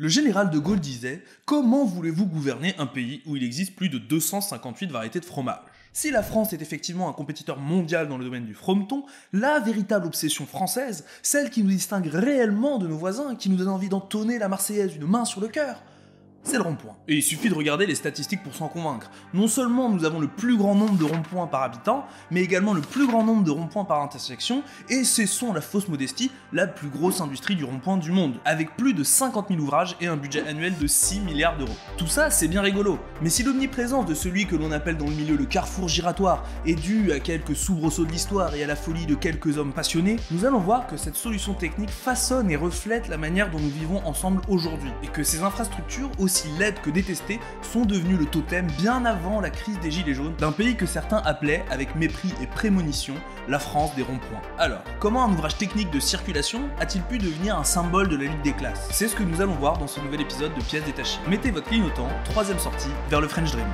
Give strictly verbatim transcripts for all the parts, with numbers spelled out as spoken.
Le général de Gaulle disait « Comment voulez-vous gouverner un pays où il existe plus de deux cent cinquante-huit variétés de fromage ?» Si la France est effectivement un compétiteur mondial dans le domaine du frometon, la véritable obsession française, celle qui nous distingue réellement de nos voisins, qui nous donne envie d'entonner la Marseillaise d'une main sur le cœur, c'est le rond-point. Et il suffit de regarder les statistiques pour s'en convaincre. Non seulement nous avons le plus grand nombre de ronds-points par habitant, mais également le plus grand nombre de ronds-points par intersection, et cessons la fausse modestie, la plus grosse industrie du rond-point du monde, avec plus de cinquante mille ouvrages et un budget annuel de six milliards d'euros. Tout ça, c'est bien rigolo, mais si l'omniprésence de celui que l'on appelle dans le milieu le carrefour giratoire est due à quelques soubresauts de l'histoire et à la folie de quelques hommes passionnés, nous allons voir que cette solution technique façonne et reflète la manière dont nous vivons ensemble aujourd'hui, et que ces infrastructures, aussi laides que détestées, sont devenues le totem bien avant la crise des gilets jaunes d'un pays que certains appelaient, avec mépris et prémonition, la France des ronds-points. Alors, comment un ouvrage technique de circulation a-t-il pu devenir un symbole de la lutte des classes? C'est ce que nous allons voir dans ce nouvel épisode de Pièces détachées. Mettez votre clignotant, troisième sortie, vers le French Dream.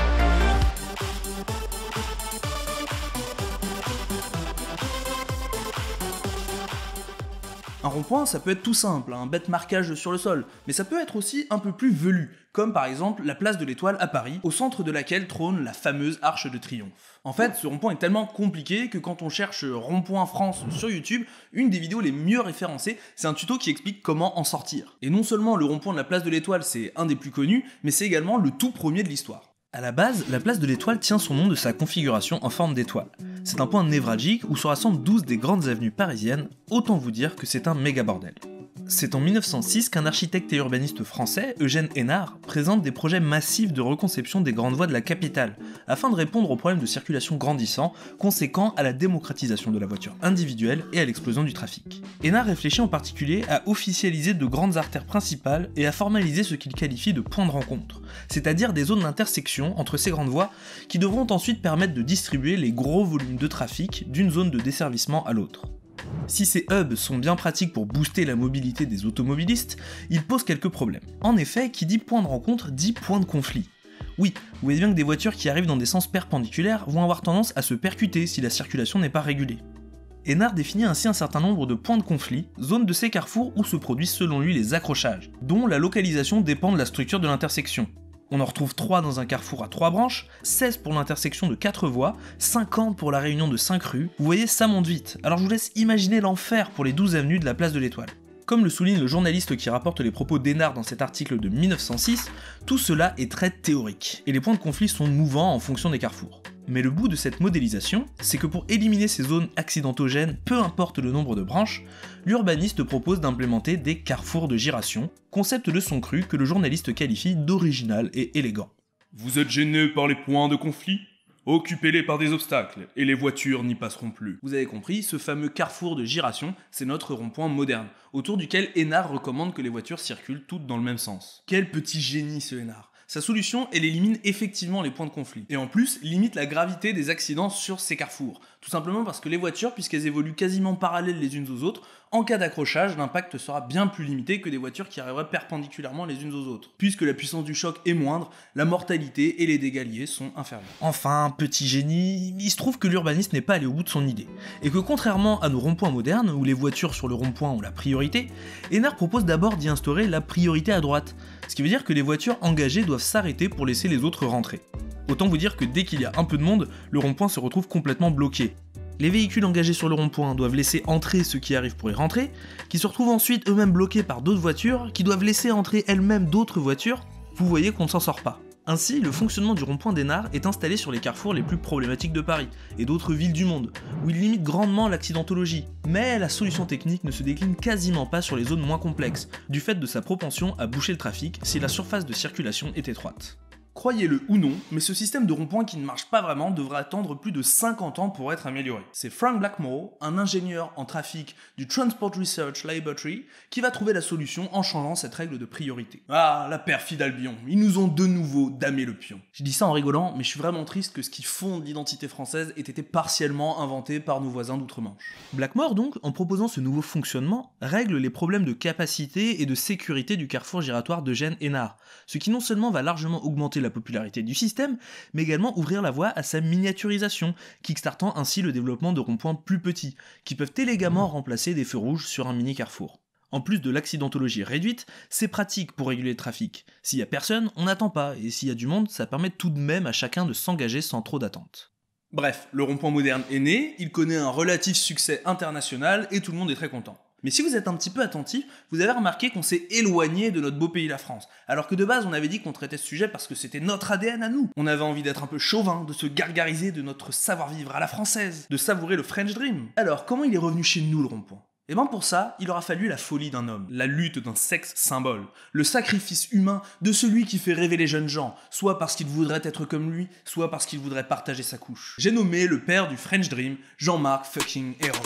Un rond-point, ça peut être tout simple, un bête marquage sur le sol, mais ça peut être aussi un peu plus velu, comme par exemple la place de l'Étoile à Paris, au centre de laquelle trône la fameuse Arche de Triomphe. En fait, ce rond-point est tellement compliqué que quand on cherche rond-point France sur YouTube, une des vidéos les mieux référencées, c'est un tuto qui explique comment en sortir. Et non seulement le rond-point de la place de l'Étoile, c'est un des plus connus, mais c'est également le tout premier de l'histoire. À la base, la place de l'Étoile tient son nom de sa configuration en forme d'étoile. C'est un point névralgique où se rassemblent douze des grandes avenues parisiennes, autant vous dire que c'est un méga bordel. C'est en mille neuf cent six qu'un architecte et urbaniste français, Eugène Hénard, présente des projets massifs de reconception des grandes voies de la capitale, afin de répondre aux problèmes de circulation grandissants, conséquents à la démocratisation de la voiture individuelle et à l'explosion du trafic. Hénard réfléchit en particulier à officialiser de grandes artères principales et à formaliser ce qu'il qualifie de points de rencontre, c'est-à-dire des zones d'intersection entre ces grandes voies qui devront ensuite permettre de distribuer les gros volumes de trafic d'une zone de desservissement à l'autre. Si ces hubs sont bien pratiques pour booster la mobilité des automobilistes, ils posent quelques problèmes. En effet, qui dit point de rencontre dit point de conflit. Oui, vous voyez bien que des voitures qui arrivent dans des sens perpendiculaires vont avoir tendance à se percuter si la circulation n'est pas régulée. Hénard définit ainsi un certain nombre de points de conflit, zones de ces carrefours où se produisent selon lui les accrochages, dont la localisation dépend de la structure de l'intersection. On en retrouve trois dans un carrefour à trois branches, seize pour l'intersection de quatre voies, cinquante pour la réunion de cinq rues. Vous voyez, ça monte vite, alors je vous laisse imaginer l'enfer pour les douze avenues de la place de l'Étoile. Comme le souligne le journaliste qui rapporte les propos d'Hénard dans cet article de mille neuf cent six, tout cela est très théorique, et les points de conflit sont mouvants en fonction des carrefours. Mais le bout de cette modélisation, c'est que pour éliminer ces zones accidentogènes, peu importe le nombre de branches, l'urbaniste propose d'implémenter des carrefours de giration, concept de son cru que le journaliste qualifie d'original et élégant. Vous êtes gêné par les points de conflit ? Occupez-les par des obstacles, et les voitures n'y passeront plus. Vous avez compris, ce fameux carrefour de giration, c'est notre rond-point moderne, autour duquel Hénard recommande que les voitures circulent toutes dans le même sens. Quel petit génie ce Hénard! Sa solution, elle élimine effectivement les points de conflit. Et en plus, limite la gravité des accidents sur ces carrefours. Tout simplement parce que les voitures, puisqu'elles évoluent quasiment parallèles les unes aux autres, en cas d'accrochage, l'impact sera bien plus limité que des voitures qui arriveraient perpendiculairement les unes aux autres. Puisque la puissance du choc est moindre, la mortalité et les dégâts liés sont inférieurs. Enfin, petit génie, il se trouve que l'urbaniste n'est pas allé au bout de son idée. Et que contrairement à nos ronds-points modernes, où les voitures sur le rond-point ont la priorité, Hénard propose d'abord d'y instaurer la priorité à droite. Ce qui veut dire que les voitures engagées doivent s'arrêter pour laisser les autres rentrer. Autant vous dire que dès qu'il y a un peu de monde, le rond-point se retrouve complètement bloqué. Les véhicules engagés sur le rond-point doivent laisser entrer ceux qui arrivent pour y rentrer, qui se retrouvent ensuite eux-mêmes bloqués par d'autres voitures, qui doivent laisser entrer elles-mêmes d'autres voitures. Vous voyez qu'on ne s'en sort pas. Ainsi, le fonctionnement du rond-point d'Hénard est installé sur les carrefours les plus problématiques de Paris, et d'autres villes du monde, où il limite grandement l'accidentologie. Mais la solution technique ne se décline quasiment pas sur les zones moins complexes, du fait de sa propension à boucher le trafic si la surface de circulation est étroite. Croyez-le ou non, mais ce système de rond-point qui ne marche pas vraiment devrait attendre plus de cinquante ans pour être amélioré. C'est Frank Blackmore, un ingénieur en trafic du Transport Research Laboratory, qui va trouver la solution en changeant cette règle de priorité. Ah, la perfide Albion, ils nous ont de nouveau damé le pion. Je dis ça en rigolant, mais je suis vraiment triste que ce qui fonde l'identité française ait été partiellement inventé par nos voisins d'outre-Manche. Blackmore donc, en proposant ce nouveau fonctionnement, règle les problèmes de capacité et de sécurité du carrefour giratoire d'Eugène Hénard, ce qui non seulement va largement augmenter la popularité du système, mais également ouvrir la voie à sa miniaturisation, kickstartant ainsi le développement de ronds-points plus petits, qui peuvent élégamment remplacer des feux rouges sur un mini carrefour. En plus de l'accidentologie réduite, c'est pratique pour réguler le trafic. S'il y a personne, on n'attend pas, et s'il y a du monde, ça permet tout de même à chacun de s'engager sans trop d'attente. Bref, le rond-point moderne est né, il connaît un relatif succès international et tout le monde est très content. Mais si vous êtes un petit peu attentif, vous avez remarqué qu'on s'est éloigné de notre beau pays la France. Alors que de base, on avait dit qu'on traitait ce sujet parce que c'était notre A D N à nous. On avait envie d'être un peu chauvin, de se gargariser de notre savoir-vivre à la française, de savourer le French Dream. Alors, comment il est revenu chez nous le rond-point ? Et bien pour ça, il aura fallu la folie d'un homme, la lutte d'un sexe symbole, le sacrifice humain de celui qui fait rêver les jeunes gens, soit parce qu'il voudrait être comme lui, soit parce qu'il voudrait partager sa couche. J'ai nommé le père du French Dream, Jean-Marc fucking Ayrault.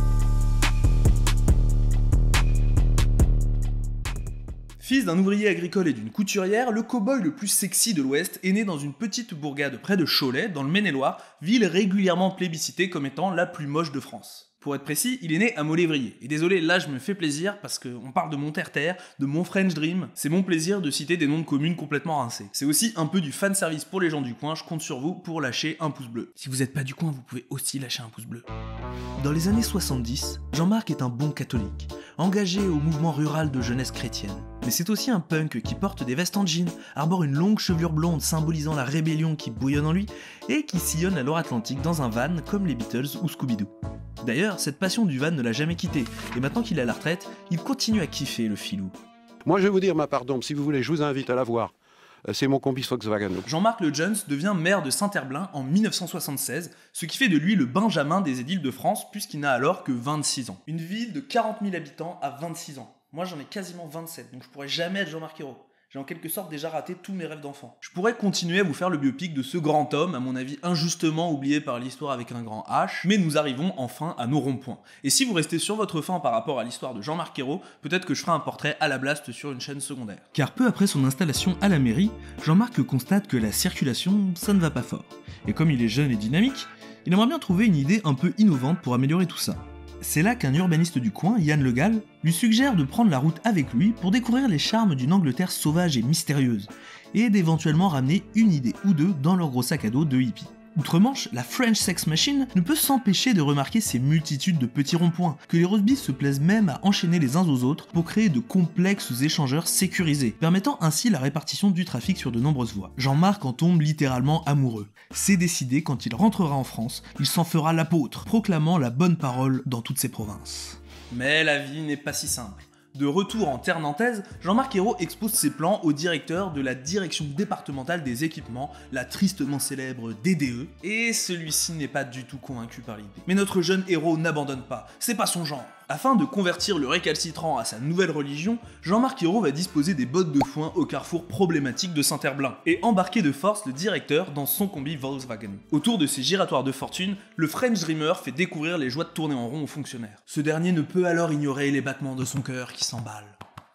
Fils d'un ouvrier agricole et d'une couturière, le cow-boy le plus sexy de l'Ouest est né dans une petite bourgade près de Cholet, dans le Maine-et-Loire, ville régulièrement plébiscitée comme étant la plus moche de France. Pour être précis, il est né à Molévrier. Et désolé, là je me fais plaisir parce qu'on parle de mon terre-terre, de mon French Dream. C'est mon plaisir de citer des noms de communes complètement rincés. C'est aussi un peu du fanservice pour les gens du coin, je compte sur vous pour lâcher un pouce bleu. Si vous n'êtes pas du coin, vous pouvez aussi lâcher un pouce bleu. Dans les années soixante-dix, Jean-Marc est un bon catholique, engagé au mouvement rural de jeunesse chrétienne. Mais c'est aussi un punk qui porte des vestes en jean, arbore une longue chevelure blonde symbolisant la rébellion qui bouillonne en lui, et qui sillonne la Loire-Atlantique dans un van comme les Beatles ou Scooby-Doo. D'ailleurs, cette passion du van ne l'a jamais quitté, et maintenant qu'il est à la retraite, il continue à kiffer le filou. Moi je vais vous dire ma part d'ombre, si vous voulez, je vous invite à la voir. C'est mon combi Volkswagen. Jean-Marc Le Jones devient maire de Saint-Herblain en mille neuf cent soixante-seize, ce qui fait de lui le Benjamin des édiles de France, puisqu'il n'a alors que vingt-six ans. Une ville de quarante mille habitants à vingt-six ans. Moi j'en ai quasiment vingt-sept, donc je pourrais jamais être Jean-Marc Ayrault. J'ai en quelque sorte déjà raté tous mes rêves d'enfant. Je pourrais continuer à vous faire le biopic de ce grand homme, à mon avis injustement oublié par l'histoire avec un grand H, mais nous arrivons enfin à nos ronds-points. Et si vous restez sur votre faim par rapport à l'histoire de Jean-Marc Ayrault, peut-être que je ferai un portrait à la Blast sur une chaîne secondaire. Car peu après son installation à la mairie, Jean-Marc constate que la circulation, ça ne va pas fort. Et comme il est jeune et dynamique, il aimerait bien trouver une idée un peu innovante pour améliorer tout ça. C'est là qu'un urbaniste du coin, Yann Le Gall, lui suggère de prendre la route avec lui pour découvrir les charmes d'une Angleterre sauvage et mystérieuse, et d'éventuellement ramener une idée ou deux dans leur gros sac à dos de hippie. Outre-Manche, la French Sex Machine ne peut s'empêcher de remarquer ces multitudes de petits ronds-points, que les rosebifs se plaisent même à enchaîner les uns aux autres pour créer de complexes échangeurs sécurisés, permettant ainsi la répartition du trafic sur de nombreuses voies. Jean-Marc en tombe littéralement amoureux. C'est décidé, quand il rentrera en France, il s'en fera l'apôtre, proclamant la bonne parole dans toutes ses provinces. Mais la vie n'est pas si simple. De retour en terre nantaise, Jean-Marc Ayrault expose ses plans au directeur de la direction départementale des équipements, la tristement célèbre D D E, et celui-ci n'est pas du tout convaincu par l'idée. Mais notre jeune héros n'abandonne pas, c'est pas son genre. Afin de convertir le récalcitrant à sa nouvelle religion, Jean-Marc Ayrault va disposer des bottes de foin au carrefour problématique de Saint-Herblain, et embarquer de force le directeur dans son combi Volkswagen. Autour de ces giratoires de fortune, le French Dreamer fait découvrir les joies de tourner en rond aux fonctionnaires. Ce dernier ne peut alors ignorer les battements de son cœur qui s'emballent.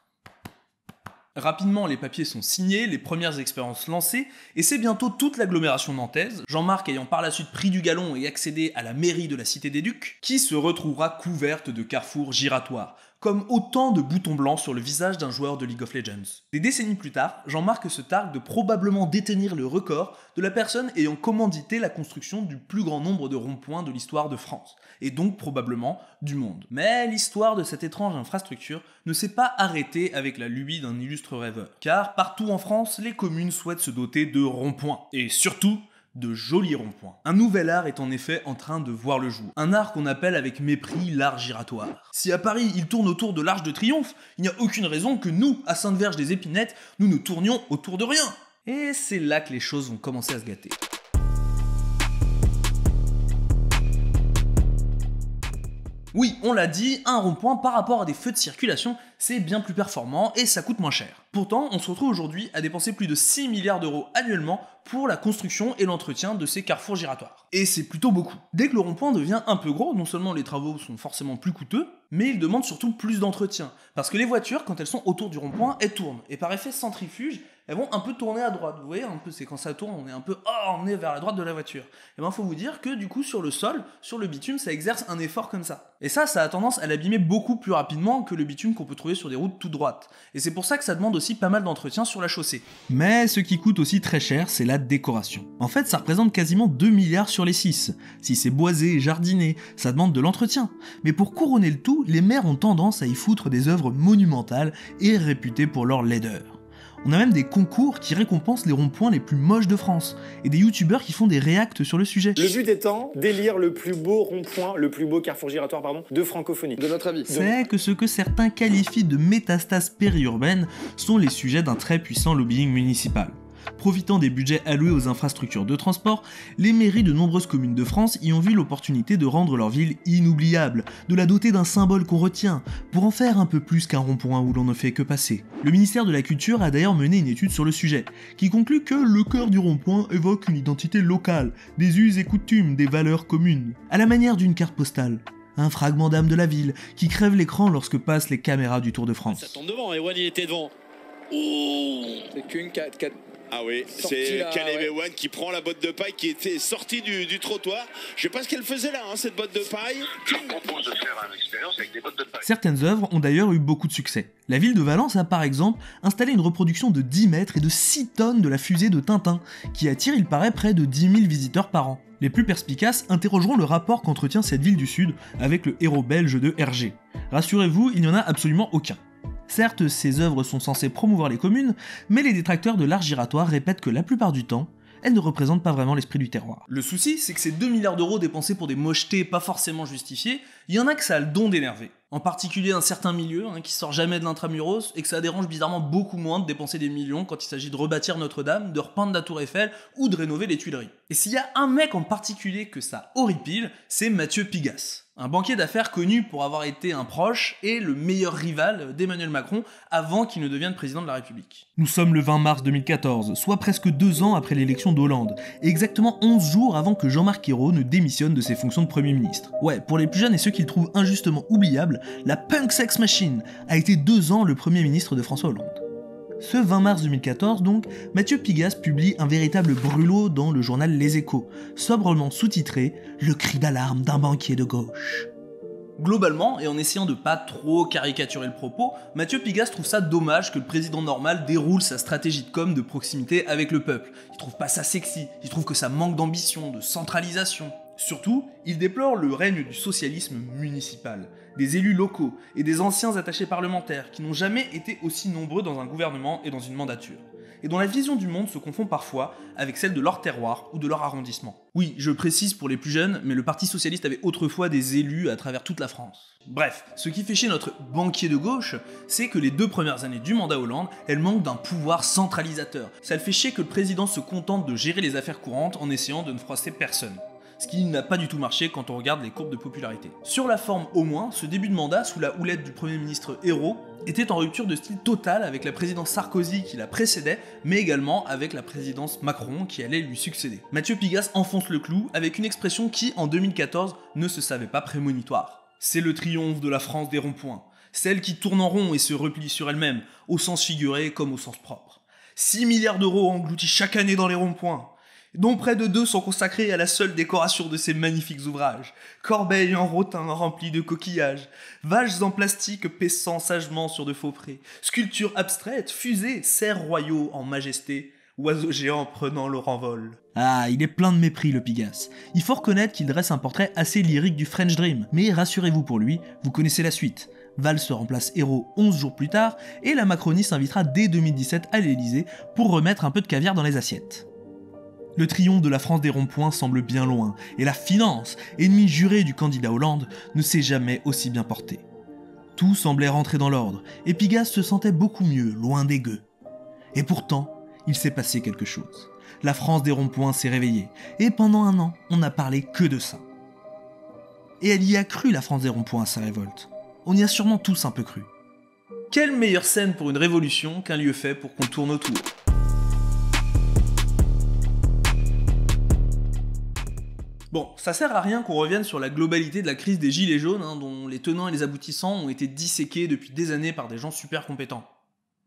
Rapidement, les papiers sont signés, les premières expériences lancées, et c'est bientôt toute l'agglomération nantaise, Jean-Marc ayant par la suite pris du galon et accédé à la mairie de la Cité des Ducs, qui se retrouvera couverte de carrefours giratoires, comme autant de boutons blancs sur le visage d'un joueur de League of Legends. Des décennies plus tard, Jean-Marc se targue de probablement détenir le record de la personne ayant commandité la construction du plus grand nombre de ronds-points de l'histoire de France, et donc probablement du monde. Mais l'histoire de cette étrange infrastructure ne s'est pas arrêtée avec la lubie d'un illustre rêveur, car partout en France, les communes souhaitent se doter de ronds-points, et surtout de jolis ronds-points. Un nouvel art est en effet en train de voir le jour. Un art qu'on appelle avec mépris l'art giratoire. Si à Paris il tourne autour de l'Arc de Triomphe, il n'y a aucune raison que nous, à Sainte-Verge-des-Épinettes, nous ne tournions autour de rien. Et c'est là que les choses vont commencer à se gâter. Oui, on l'a dit, un rond-point par rapport à des feux de circulation, c'est bien plus performant et ça coûte moins cher. Pourtant, on se retrouve aujourd'hui à dépenser plus de six milliards d'euros annuellement pour la construction et l'entretien de ces carrefours giratoires. Et c'est plutôt beaucoup. Dès que le rond-point devient un peu gros, non seulement les travaux sont forcément plus coûteux, mais ils demandent surtout plus d'entretien. Parce que les voitures, quand elles sont autour du rond-point, elles tournent. Et par effet centrifuge, elles vont un peu tourner à droite. Vous voyez un peu, c'est quand ça tourne, on est un peu oh, emmené vers la droite de la voiture. Et ben faut vous dire que du coup sur le sol, sur le bitume, ça exerce un effort comme ça. Et ça, ça a tendance à l'abîmer beaucoup plus rapidement que le bitume qu'on peut trouver sur des routes tout droites. Et c'est pour ça que ça demande aussi pas mal d'entretien sur la chaussée. Mais ce qui coûte aussi très cher, c'est la décoration. En fait, ça représente quasiment deux milliards sur les six. Si c'est boisé, jardiné, ça demande de l'entretien. Mais pour couronner le tout, les maires ont tendance à y foutre des œuvres monumentales et réputées pour leur laideur. On a même des concours qui récompensent les ronds-points les plus moches de France, et des youtubeurs qui font des réacts sur le sujet. Le but étant d'élire le plus beau rond-point, le plus beau carrefour giratoire, pardon, de francophonie. De notre avis. C'est que ce que certains qualifient de métastases périurbaines sont les sujets d'un très puissant lobbying municipal. Profitant des budgets alloués aux infrastructures de transport, les mairies de nombreuses communes de France y ont vu l'opportunité de rendre leur ville inoubliable, de la doter d'un symbole qu'on retient, pour en faire un peu plus qu'un rond-point où l'on ne fait que passer. Le ministère de la Culture a d'ailleurs mené une étude sur le sujet, qui conclut que le cœur du rond-point évoque une identité locale, des us et coutumes, des valeurs communes, à la manière d'une carte postale. Un fragment d'âme de la ville, qui crève l'écran lorsque passent les caméras du Tour de France. Ça tombe devant, Ewan il était devant. Ouh. C'est qu'une quatre quatre. Ah oui, c'est Caleb Ewan ouais. qui prend la botte de paille qui était sortie du, du trottoir. Je sais pas ce qu'elle faisait là, hein, cette botte de paille. Je propose de faire une expérience avec des bottes de paille. Certaines œuvres ont d'ailleurs eu beaucoup de succès. La ville de Valence a par exemple installé une reproduction de dix mètres et de six tonnes de la fusée de Tintin, qui attire il paraît près de dix mille visiteurs par an. Les plus perspicaces interrogeront le rapport qu'entretient cette ville du Sud avec le héros belge de Hergé. Rassurez-vous, il n'y en a absolument aucun. Certes, ces œuvres sont censées promouvoir les communes, mais les détracteurs de l'art giratoire répètent que la plupart du temps, elles ne représentent pas vraiment l'esprit du terroir. Le souci, c'est que ces deux milliards d'euros dépensés pour des mochetés pas forcément justifiées, il y en a que ça a le don d'énerver. En particulier un certain milieu, hein, qui sort jamais de l'intramuros, et que ça dérange bizarrement beaucoup moins de dépenser des millions quand il s'agit de rebâtir Notre-Dame, de repeindre la Tour Eiffel, ou de rénover les Tuileries. Et s'il y a un mec en particulier que ça horripile, c'est Mathieu Pigasse. Un banquier d'affaires connu pour avoir été un proche et le meilleur rival d'Emmanuel Macron avant qu'il ne devienne président de la République. Nous sommes le vingt mars deux mille quatorze, soit presque deux ans après l'élection d'Hollande, et exactement onze jours avant que Jean-Marc Ayrault ne démissionne de ses fonctions de Premier ministre. Ouais, pour les plus jeunes et ceux qui le trouvent injustement oubliable, la Punk Sex Machine a été deux ans le Premier ministre de François Hollande. Ce vingt mars deux mille quatorze donc, Mathieu Pigasse publie un véritable brûlot dans le journal Les Échos, sobrement sous-titré « Le cri d'alarme d'un banquier de gauche ». Globalement, et en essayant de pas trop caricaturer le propos, Mathieu Pigasse trouve ça dommage que le président normal déroule sa stratégie de com de proximité avec le peuple. Il trouve pas ça sexy, il trouve que ça manque d'ambition, de centralisation. Surtout, il déplore le règne du socialisme municipal, des élus locaux et des anciens attachés parlementaires qui n'ont jamais été aussi nombreux dans un gouvernement et dans une mandature, et dont la vision du monde se confond parfois avec celle de leur terroir ou de leur arrondissement. Oui, je précise pour les plus jeunes, mais le Parti Socialiste avait autrefois des élus à travers toute la France. Bref, ce qui fait chier notre banquier de gauche, c'est que les deux premières années du mandat Hollande, elles manquent d'un pouvoir centralisateur. Ça le fait chier que le président se contente de gérer les affaires courantes en essayant de ne froisser personne. Ce qui n'a pas du tout marché quand on regarde les courbes de popularité. Sur la forme au moins, ce début de mandat, sous la houlette du Premier ministre Ayrault, était en rupture de style totale avec la présidence Sarkozy qui la précédait, mais également avec la présidence Macron qui allait lui succéder. Mathieu Pigasse enfonce le clou avec une expression qui, en deux mille quatorze, ne se savait pas prémonitoire. C'est le triomphe de la France des ronds-points, celle qui tourne en rond et se replie sur elle-même, au sens figuré comme au sens propre. six milliards d'euros engloutis chaque année dans les ronds-points, dont près de deux sont consacrés à la seule décoration de ces magnifiques ouvrages. Corbeilles en rotin remplies de coquillages, vaches en plastique paissant sagement sur de faux prés, sculptures abstraites, fusées, cerfs royaux en majesté, oiseaux géants prenant leur envol. Ah, il est plein de mépris le Pigasse. Il faut reconnaître qu'il dresse un portrait assez lyrique du French Dream, mais rassurez-vous pour lui, vous connaissez la suite. Valls se remplace Ayrault onze jours plus tard, et la Macronie s'invitera dès deux mille dix-sept à l'Elysée pour remettre un peu de caviar dans les assiettes. Le triomphe de la France des ronds-points semble bien loin, et la finance, ennemi juré du candidat Hollande, ne s'est jamais aussi bien portée. Tout semblait rentrer dans l'ordre, et Pigasse se sentait beaucoup mieux, loin des gueux. Et pourtant, il s'est passé quelque chose. La France des ronds-points s'est réveillée, et pendant un an, on n'a parlé que de ça. Et elle y a cru, la France des ronds-points, à sa révolte. On y a sûrement tous un peu cru. Quelle meilleure scène pour une révolution qu'un lieu fait pour qu'on tourne autour ? Bon, ça sert à rien qu'on revienne sur la globalité de la crise des gilets jaunes, hein, dont les tenants et les aboutissants ont été disséqués depuis des années par des gens super compétents.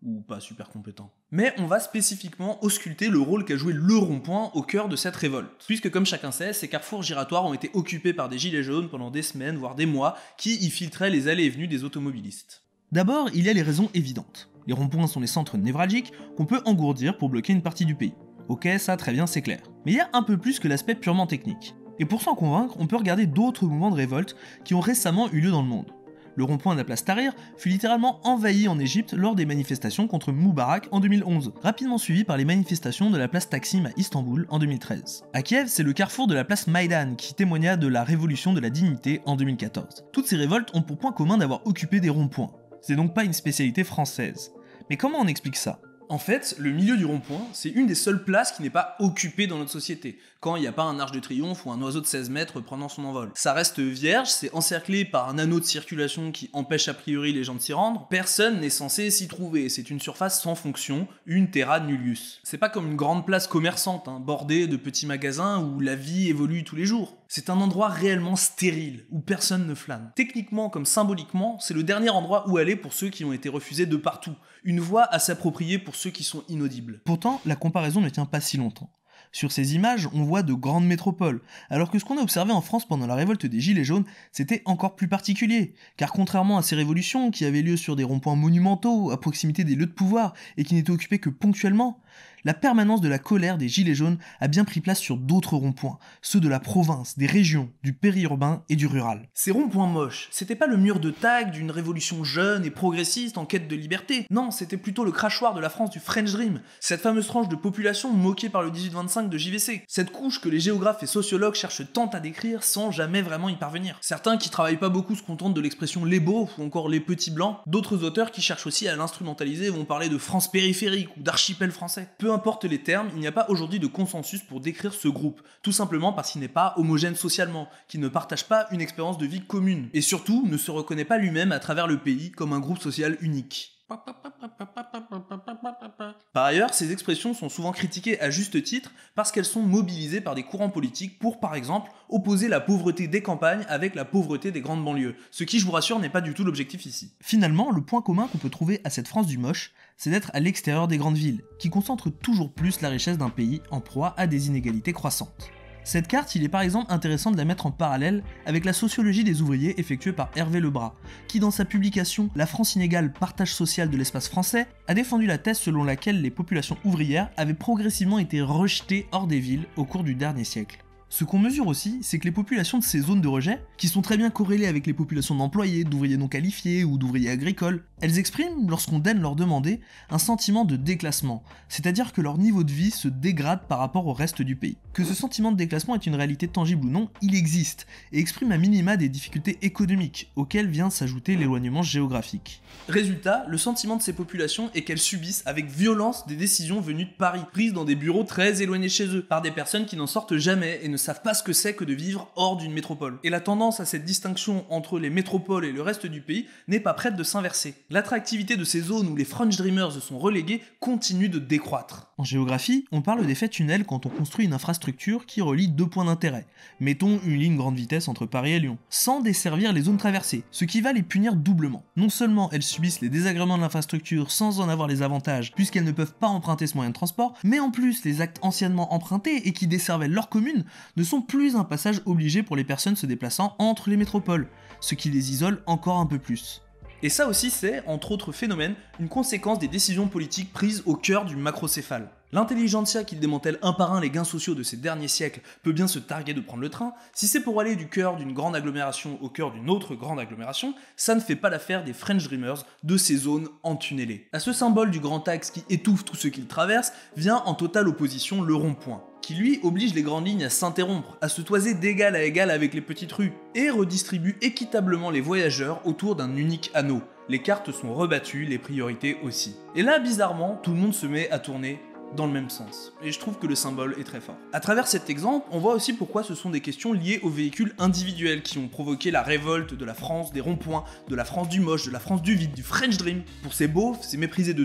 ou pas super compétent. Mais on va spécifiquement ausculter le rôle qu'a joué le rond-point au cœur de cette révolte. Puisque comme chacun sait, ces carrefours giratoires ont été occupés par des gilets jaunes pendant des semaines, voire des mois, qui y filtraient les allées et venues des automobilistes. D'abord, il y a les raisons évidentes. Les ronds-points sont les centres névralgiques qu'on peut engourdir pour bloquer une partie du pays. Ok, ça très bien, c'est clair. Mais il y a un peu plus que l'aspect purement technique. Et pour s'en convaincre, on peut regarder d'autres mouvements de révolte qui ont récemment eu lieu dans le monde. Le rond-point de la place Tahrir fut littéralement envahi en Égypte lors des manifestations contre Moubarak en deux mille onze, rapidement suivi par les manifestations de la place Taksim à Istanbul en deux mille treize. À Kiev, c'est le carrefour de la place Maïdan qui témoigna de la révolution de la dignité en deux mille quatorze. Toutes ces révoltes ont pour point commun d'avoir occupé des ronds-points. C'est donc pas une spécialité française. Mais comment on explique ça ? En fait, le milieu du rond-point, c'est une des seules places qui n'est pas occupée dans notre société, quand il n'y a pas un arc de triomphe ou un oiseau de seize mètres prenant son envol. Ça reste vierge, c'est encerclé par un anneau de circulation qui empêche a priori les gens de s'y rendre, personne n'est censé s'y trouver, c'est une surface sans fonction, une terra nullius. C'est pas comme une grande place commerçante, hein, bordée de petits magasins où la vie évolue tous les jours. C'est un endroit réellement stérile, où personne ne flâne. Techniquement comme symboliquement, c'est le dernier endroit où aller pour ceux qui ont été refusés de partout, une voie à s'approprier pour ceux qui sont inaudibles. Pourtant, la comparaison ne tient pas si longtemps. Sur ces images, on voit de grandes métropoles, alors que ce qu'on a observé en France pendant la révolte des Gilets jaunes, c'était encore plus particulier, car contrairement à ces révolutions qui avaient lieu sur des ronds-points monumentaux, à proximité des lieux de pouvoir, et qui n'étaient occupés que ponctuellement, la permanence de la colère des Gilets jaunes a bien pris place sur d'autres ronds-points, ceux de la province, des régions, du périurbain et du rural. Ces ronds-points moches, c'était pas le mur de tag d'une révolution jeune et progressiste en quête de liberté, non, c'était plutôt le crachoir de la France du French Dream, cette fameuse tranche de population moquée par le dix-huit vingt-cinq de J V C, cette couche que les géographes et sociologues cherchent tant à décrire sans jamais vraiment y parvenir. Certains qui travaillent pas beaucoup se contentent de l'expression les beaux ou encore les petits blancs, d'autres auteurs qui cherchent aussi à l'instrumentaliser vont parler de France périphérique ou d'archipel français. Peu importe les termes, il n'y a pas aujourd'hui de consensus pour décrire ce groupe, tout simplement parce qu'il n'est pas homogène socialement, qu'il ne partage pas une expérience de vie commune, et surtout ne se reconnaît pas lui-même à travers le pays comme un groupe social unique. Par ailleurs, ces expressions sont souvent critiquées à juste titre parce qu'elles sont mobilisées par des courants politiques pour, par exemple, opposer la pauvreté des campagnes avec la pauvreté des grandes banlieues, ce qui, je vous rassure, n'est pas du tout l'objectif ici. Finalement, le point commun qu'on peut trouver à cette France du moche, c'est d'être à l'extérieur des grandes villes, qui concentrent toujours plus la richesse d'un pays en proie à des inégalités croissantes. Cette carte, il est par exemple intéressant de la mettre en parallèle avec la sociologie des ouvriers effectuée par Hervé Lebras, qui dans sa publication « La France inégale, partage social de l'espace français » a défendu la thèse selon laquelle les populations ouvrières avaient progressivement été rejetées hors des villes au cours du dernier siècle. Ce qu'on mesure aussi, c'est que les populations de ces zones de rejet, qui sont très bien corrélées avec les populations d'employés, d'ouvriers non qualifiés ou d'ouvriers agricoles, elles expriment, lorsqu'on daigne leur demander, un sentiment de déclassement, c'est-à-dire que leur niveau de vie se dégrade par rapport au reste du pays. Que ce sentiment de déclassement est une réalité tangible ou non, il existe, et exprime à minima des difficultés économiques, auxquelles vient s'ajouter l'éloignement géographique. Résultat, le sentiment de ces populations est qu'elles subissent avec violence des décisions venues de Paris, prises dans des bureaux très éloignés chez eux, par des personnes qui n'en sortent jamais et ne savent pas ce que c'est que de vivre hors d'une métropole. Et la tendance à cette distinction entre les métropoles et le reste du pays n'est pas prête de s'inverser. L'attractivité de ces zones où les French Dreamers sont relégués continue de décroître. En géographie, on parle d'effet tunnel quand on construit une infrastructure qui relie deux points d'intérêt, mettons une ligne grande vitesse entre Paris et Lyon, sans desservir les zones traversées, ce qui va les punir doublement. Non seulement elles subissent les désagréments de l'infrastructure sans en avoir les avantages, puisqu'elles ne peuvent pas emprunter ce moyen de transport, mais en plus les actes anciennement empruntés et qui desservaient leur commune ne sont plus un passage obligé pour les personnes se déplaçant entre les métropoles, ce qui les isole encore un peu plus. Et ça aussi c'est, entre autres phénomènes, une conséquence des décisions politiques prises au cœur du macrocéphale. L'intelligentsia qui démantèle un par un les gains sociaux de ces derniers siècles peut bien se targuer de prendre le train, si c'est pour aller du cœur d'une grande agglomération au cœur d'une autre grande agglomération, ça ne fait pas l'affaire des French Dreamers de ces zones entunnelées. À ce symbole du grand axe qui étouffe tout ce qu'il traverse, vient en totale opposition le rond-point, qui lui oblige les grandes lignes à s'interrompre, à se toiser d'égal à égal avec les petites rues, et redistribue équitablement les voyageurs autour d'un unique anneau. Les cartes sont rebattues, les priorités aussi. Et là, bizarrement, tout le monde se met à tourner dans le même sens. Et je trouve que le symbole est très fort. À travers cet exemple, on voit aussi pourquoi ce sont des questions liées aux véhicules individuels qui ont provoqué la révolte de la France des ronds-points, de la France du moche, de la France du vide, du French Dream. Pour ces beaufs, ces méprisés de tous,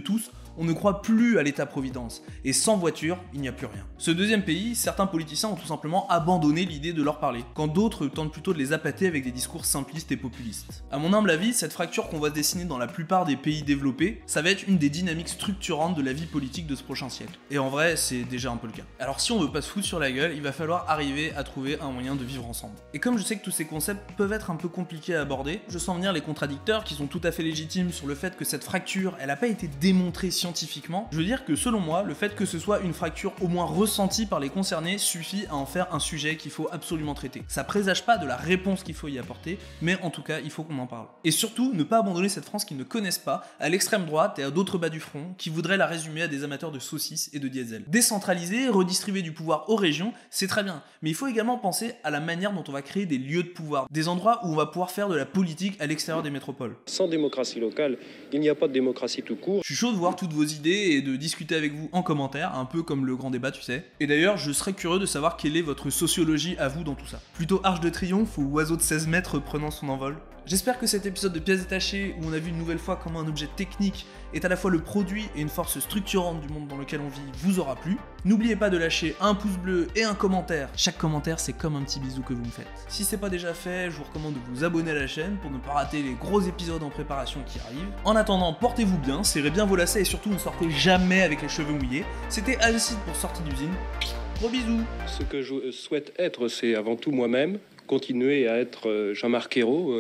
On ne croit plus à l'État-providence, et sans voiture, il n'y a plus rien. Ce deuxième pays, certains politiciens ont tout simplement abandonné l'idée de leur parler, quand d'autres tentent plutôt de les appâter avec des discours simplistes et populistes. À mon humble avis, cette fracture qu'on va dessiner dans la plupart des pays développés, ça va être une des dynamiques structurantes de la vie politique de ce prochain siècle. Et en vrai, c'est déjà un peu le cas. Alors si on veut pas se foutre sur la gueule, il va falloir arriver à trouver un moyen de vivre ensemble. Et comme je sais que tous ces concepts peuvent être un peu compliqués à aborder, je sens venir les contradicteurs qui sont tout à fait légitimes sur le fait que cette fracture, elle a pas été démontrée scientifiquement. Je veux dire que selon moi, le fait que ce soit une fracture au moins ressentie par les concernés suffit à en faire un sujet qu'il faut absolument traiter. Ça présage pas de la réponse qu'il faut y apporter, mais en tout cas, il faut qu'on en parle. Et surtout, ne pas abandonner cette France qu'ils ne connaissent pas à l'extrême droite et à d'autres bas du front qui voudraient la résumer à des amateurs de saucisses et de diesel. Décentraliser, redistribuer du pouvoir aux régions, c'est très bien, mais il faut également penser à la manière dont on va créer des lieux de pouvoir, des endroits où on va pouvoir faire de la politique à l'extérieur des métropoles. Sans démocratie locale, il n'y a pas de démocratie tout court. Je suis chaud de voir toutes vos idées et de discuter avec vous en commentaire, un peu comme le grand débat, tu sais. Et d'ailleurs, je serais curieux de savoir quelle est votre sociologie à vous dans tout ça. Plutôt arche de triomphe ou oiseau de seize mètres prenant son envol? J'espère que cet épisode de Pièces détachées, où on a vu une nouvelle fois comment un objet technique est à la fois le produit et une force structurante du monde dans lequel on vit, vous aura plu. N'oubliez pas de lâcher un pouce bleu et un commentaire. Chaque commentaire, c'est comme un petit bisou que vous me faites. Si c'est pas déjà fait, je vous recommande de vous abonner à la chaîne pour ne pas rater les gros épisodes en préparation qui arrivent. En attendant, portez-vous bien, serrez bien vos lacets et surtout ne sortez jamais avec les cheveux mouillés. C'était Alcide pour Sortie d'usine. Gros bisous. Ce que je souhaite être, c'est avant tout moi-même, continuer à être Jean-Marc Ayrault.